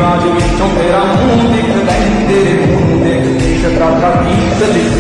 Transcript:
ਰਾਜ ਵਿੱਚੋਂ ਤੇਰਾ ਮੂੰਹ ਦਿਖਦਾ ਈ, ਤੇਰੇ ਮੂੰਹ ਨੂੰ ਦੇਖ ਕੇ ਸ਼ਤਰਾ ਦਾ ਗੀਤ ਲਿਖਦਾ